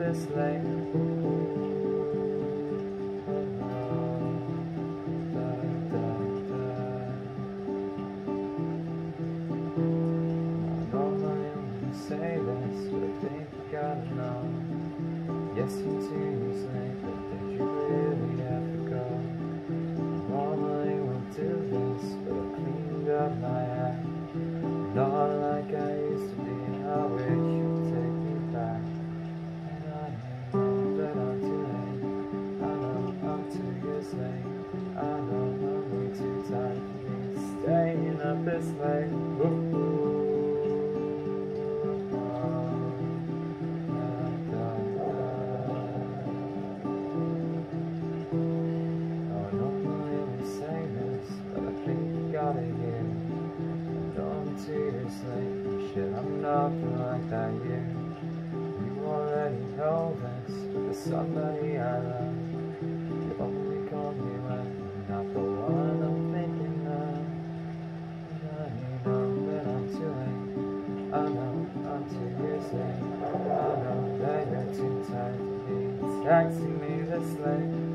this late. Say this, but I think you gotta know. Yes, you do say, but did you really have to go? Normally won't do this, but I cleaned up my act. Not like I used to be, I wish you'd take me back. And I know that I'm too late. I know I'm 2 years late. I know I'm way too tired for me staying up this late. Ooh. Gotta hear, I'm 2 years late. Shit, I'm nothing like that year. You already know this, but there's somebody I love. You only call me when you're not the one I'm thinking of. And I know that I'm too late. I know I'm 2 years late. I know that you're too tired to be texting me this late.